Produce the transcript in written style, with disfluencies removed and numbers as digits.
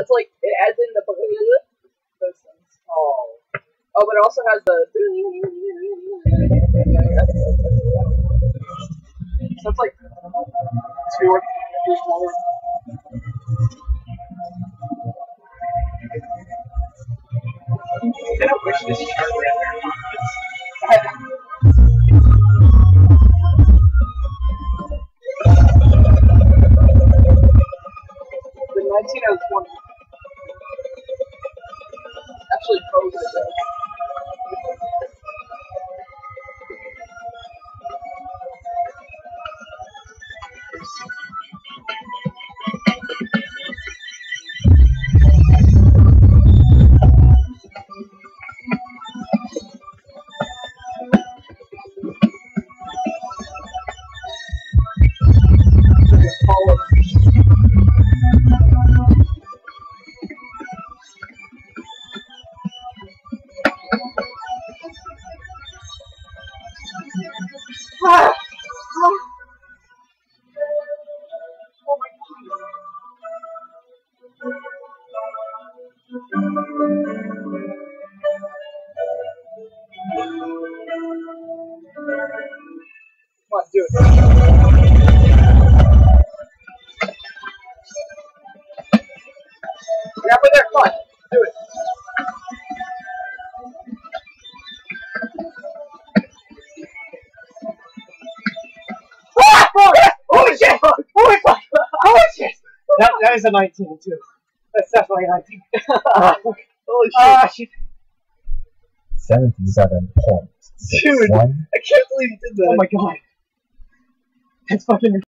it's like, it adds in the those things. Oh, but it also has the. So it's like 2 or 3 smaller. I don't wish this chart were in The 1920. Actually, froze it. Come on, do it. Yeah, but there, come on, do it. Ah! Oh, yes! Holy shit! Holy fuck! Holy shit! That is a 19 too. That's definitely a 19. Holy shit! Ah, shit. 77.61. Dude, I can't believe you did that. Oh my god. That's fucking